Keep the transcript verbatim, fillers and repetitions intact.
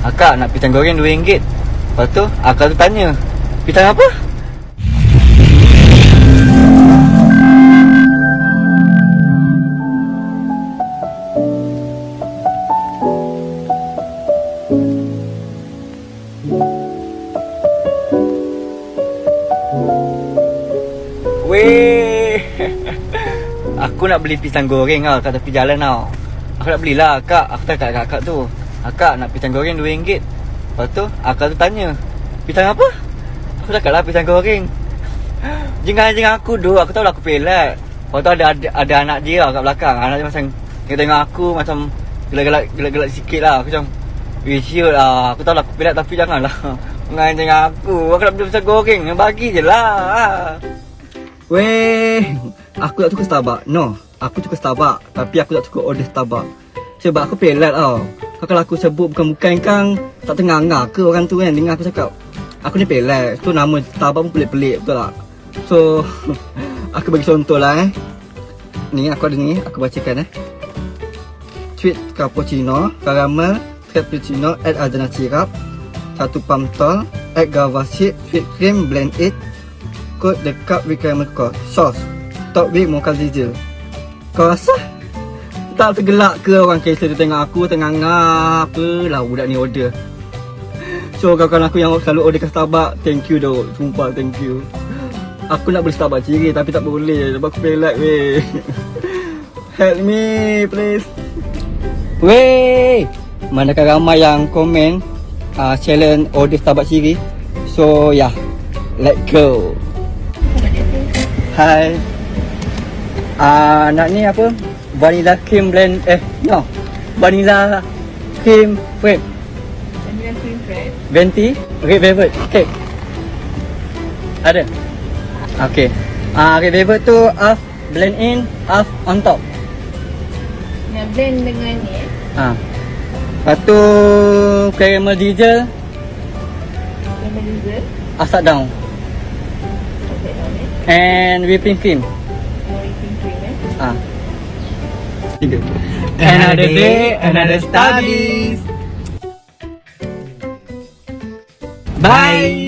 Akak nak pisang goreng dua ringgit. Lepas tu akak tu tanya, pisang apa? Weh, aku nak beli pisang goreng tau kat tepi jalan tau. Aku nak belilah kak. Aku cakap kat kakak tu, akak nak pisang goreng dua ringgit. Lepas tu akak tu tanya, pisang apa? Aku cakap lah pisang goreng. Jengang-jengang aku tu, aku tahu lah aku pelat. Lepas tu ada, ada, ada anak dia kat belakang. Anak dia macam dia tengok aku macam gelak-gelak gelak-gelak sikit lah. Aku macam, eh siut lah, aku tahu lah aku pelat tapi janganlah menganjeng aku. Aku nak beli pisang goreng, bagi je lah. Weh, aku tak suka Starbucks. No, aku suka Starbucks. Tapi aku tak suka order Starbucks. Sebab aku pelat tau. Kalau aku sebut bukan-bukan kan, tak tengah-ngah ke orang tu kan. Dengar aku cakap, aku ni pelat. So nama Starbucks pun pelik-pelik, betul tak? So, aku bagi contoh lah eh. Ni aku ada ni, aku bacakan eh. Sweet cappuccino, caramel, cappuccino, add adana syrup, satu pump tall, add guava seed, sweet cream, blend it. Coat the cup with caramel sauce. Top with mocha drizzle. Kau rasa tak tergelak ke orang cashier tu tengok aku tengah ngap apa lah budak ni order. So kawan-kawan aku yang selalu order kat Starbucks, thank you doh. Sumpah thank you. Aku nak beli Starbucks ciri tapi tak boleh sebab aku pelat weh. Help me please. Weh, manakah ramai yang komen uh, challenge order Starbucks ciri. So yeah, let's go. Hai. Ah, uh, nak ni apa? Vanilla cream blend eh no. Vanilla cream frappe. Vanilla cream frappe. Venti red velvet cake. Ada. Okey. Ah, uh, red velvet tu half blend in, half on top. Nak blend dengan ni eh. Ah. Lepas tu caramel drizzle. Caramel drizzle. Upside down. And whipping cream. Whipping cream eh. Ah. Tiga. Another day, another studies. Bye.